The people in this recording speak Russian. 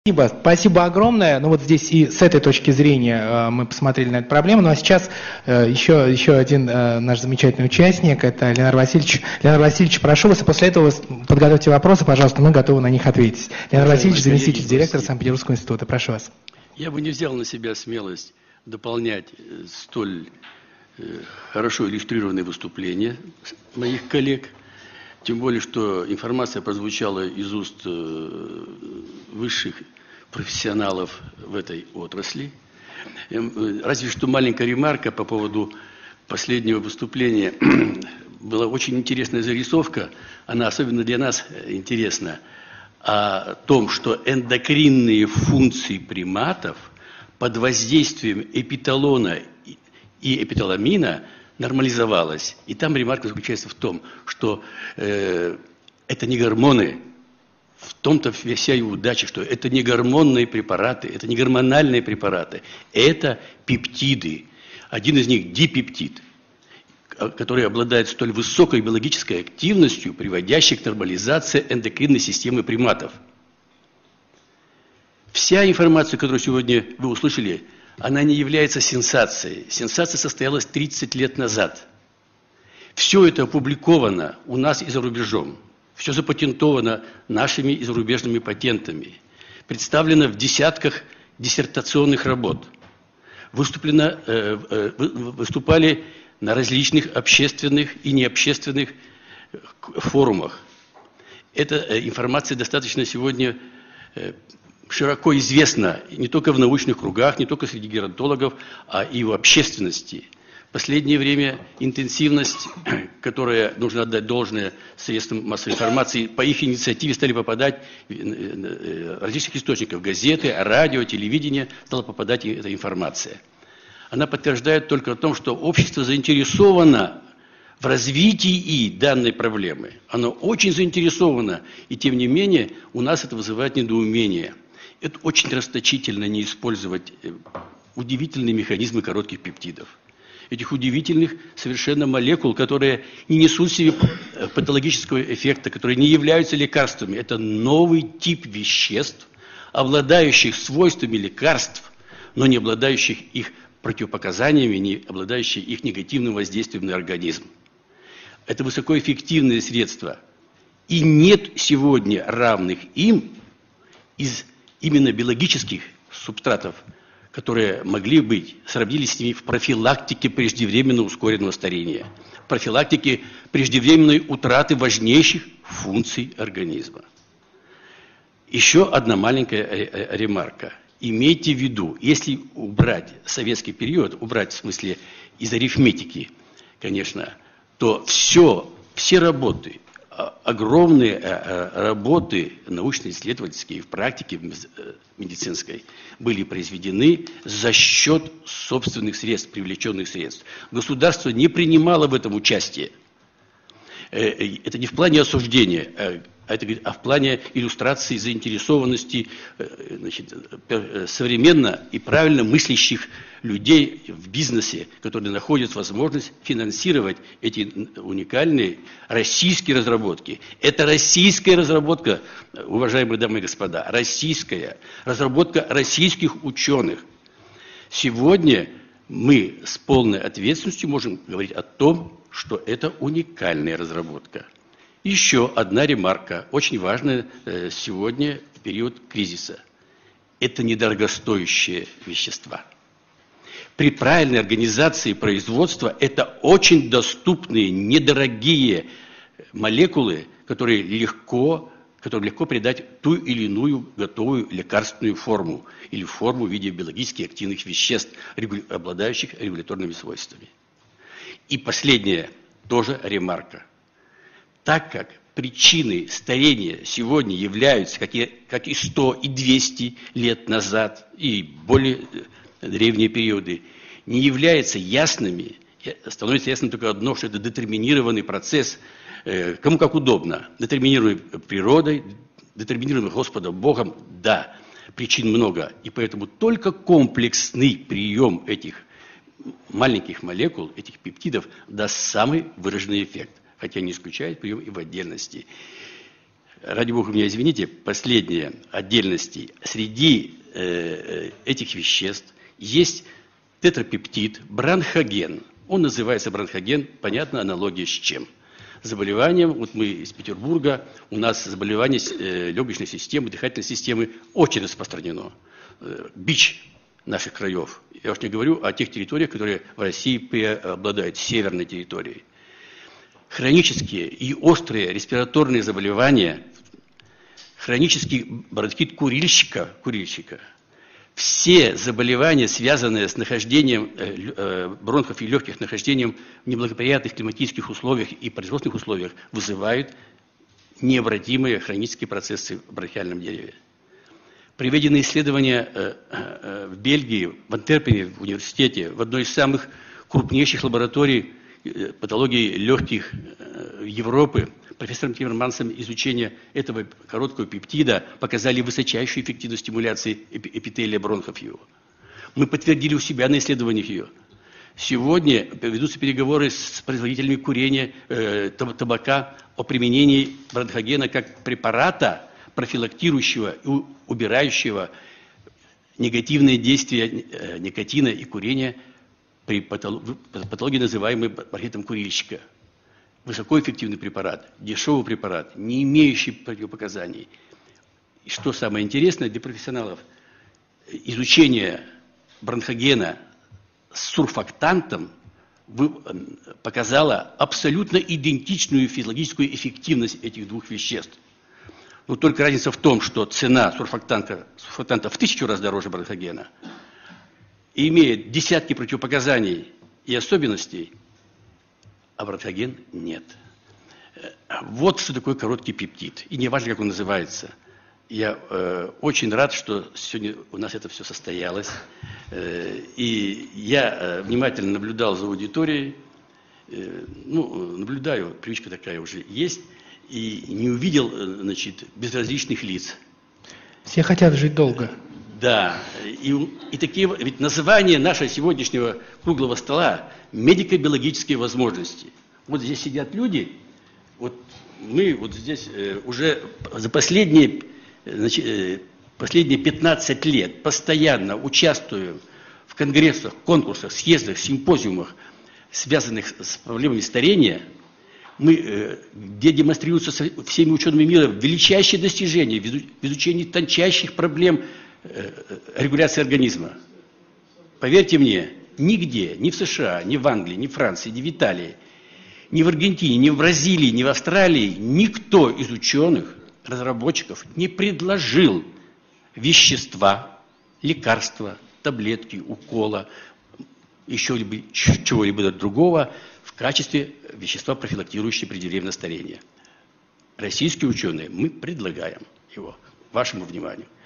Спасибо огромное. Ну вот здесь и с этой точки зрения мы посмотрели на эту проблему. Ну а сейчас еще один наш замечательный участник, это Ленар Васильевич. Ленар Васильевич, прошу вас, и после этого подготовьте вопросы, пожалуйста, мы готовы на них ответить. Ленар Васильевич, заместитель директора Санкт-Петербургского института. Прошу вас. Я бы не взял на себя смелость дополнять столь хорошо иллюстрированные выступления моих коллег. Тем более, что информация прозвучала из уст высших профессионалов в этой отрасли. Разве что маленькая ремарка по поводу последнего выступления. Была очень интересная зарисовка, она особенно для нас интересна, о том, что эндокринные функции приматов под воздействием эпиталона и эпиталамина нормализовалась. И там ремарка заключается в том, что это не гормоны, в том-то вся и удача, что это не гормонные препараты, это не гормональные препараты, это пептиды. Один из них дипептид, который обладает столь высокой биологической активностью, приводящей к нормализации эндокринной системы приматов. Вся информация, которую сегодня вы услышали, она не является сенсацией. Сенсация состоялась 30 лет назад. Все это опубликовано у нас и за рубежом. Все запатентовано нашими и зарубежными патентами. Представлено в десятках диссертационных работ. Выступали на различных общественных и необщественных форумах. Эта информация достаточно сегодня широко известна не только в научных кругах, не только среди геронтологов, а и в общественности. В последнее время интенсивность, которая, нужно отдать должное средствам массовой информации, по их инициативе стали попадать в различных источников, газеты, радио, телевидение, стала попадать эта информация. Она подтверждает только о том, что общество заинтересовано в развитии данной проблемы. Оно очень заинтересовано, и тем не менее у нас это вызывает недоумение. Это очень расточительно не использовать удивительные механизмы коротких пептидов. Этих удивительных совершенно молекул, которые не несут в себе патологического эффекта, которые не являются лекарствами. Это новый тип веществ, обладающих свойствами лекарств, но не обладающих их противопоказаниями, не обладающих их негативным воздействием на организм. Это высокоэффективные средства. И нет сегодня равных им из именно биологических субстратов, которые могли быть, сравнились с ними в профилактике преждевременно ускоренного старения, в профилактике преждевременной утраты важнейших функций организма. Еще одна маленькая ремарка. Имейте в виду, если убрать советский период, убрать в смысле из арифметики, конечно, то все работы, огромные работы научно-исследовательские в практике медицинской были произведены за счет собственных средств, привлеченных средств. Государство не принимало в этом участие. Это не в плане осуждения, а в плане иллюстрации заинтересованности современно и правильно мыслящих людей в бизнесе, которые находят возможность финансировать эти уникальные российские разработки. Это российская разработка, уважаемые дамы и господа, российская разработка российских ученых. Сегодня мы с полной ответственностью можем говорить о том, что это уникальная разработка. Еще одна ремарка, очень важная сегодня в период кризиса. Это недорогостоящие вещества. При правильной организации производства это очень доступные, недорогие молекулы, которые легко придать ту или иную готовую лекарственную форму или форму в виде биологически активных веществ, обладающих регуляторными свойствами. И последняя тоже ремарка. Так как причины старения сегодня являются, как и 100, и 200 лет назад, и более древние периоды, не являются ясными, становится ясным только одно, что это детерминированный процесс, кому как удобно, детерминируемый природой, детерминируемый Господом Богом, да, причин много, и поэтому только комплексный прием этих маленьких молекул, этих пептидов, даст самый выраженный эффект, хотя не исключает прием и в отдельности. ради бога, меня извините, последние отдельности. Среди этих веществ есть тетрапептид, бронхоген. Он называется бронхоген, понятно, аналогия с чем? Заболеванием, вот мы из Петербурга, у нас заболевание легочной системы, дыхательной системы очень распространено. Бич наших краев. Я уж не говорю о тех территориях, которые в России преобладают, северной территории. Хронические и острые респираторные заболевания, хронический бронхит курильщика, все заболевания, связанные с нахождением бронхов и легких, нахождением в неблагоприятных климатических условиях и производственных условиях, вызывают необратимые хронические процессы в бронхиальном дереве. Проведены исследования в Бельгии, в Антверпене, в университете, в одной из самых крупнейших лабораторий патологии легких Европы, профессором Тиммермансом изучение этого короткого пептида показали высочайшую эффективность стимуляции эпителия бронхов его. Мы подтвердили у себя на исследованиях ее. Сегодня ведутся переговоры с производителями курения, табака о применении бронхогена как препарата, профилактирующего и убирающего негативные действия никотина и курения при патологии, называемой бронхитом курильщика. Высокоэффективный препарат, дешевый препарат, не имеющий противопоказаний. И что самое интересное для профессионалов, изучение бронхогена с сурфактантом показало абсолютно идентичную физиологическую эффективность этих двух веществ. Но только разница в том, что цена сурфактанта в 1000 раз дороже бронхогена, и имеет десятки противопоказаний и особенностей, а бронхоген нет. Вот что такое короткий пептид. И не важно, как он называется. Я очень рад, что сегодня у нас это все состоялось. И я внимательно наблюдал за аудиторией. Наблюдаю, привычка такая уже есть. И не увидел, безразличных лиц. Все хотят жить долго. Да, и такие, ведь название нашего сегодняшнего круглого стола – медико-биологические возможности. Вот здесь сидят люди, вот мы вот здесь уже за последние 15 лет постоянно участвуем в конгрессах, конкурсах, съездах, симпозиумах, связанных с проблемами старения, где демонстрируются всеми учеными мира величайшие достижения в изучении тончайших проблем регуляции организма. Поверьте мне, нигде, ни в США, ни в Англии, ни в Франции, ни в Италии, ни в Аргентине, ни в Бразилии, ни в Австралии никто из ученых, разработчиков не предложил вещества, лекарства, таблетки, укола, еще чего-либо другого в качестве вещества, профилактирующего преждевременное старение. Российские ученые, мы предлагаем его вашему вниманию.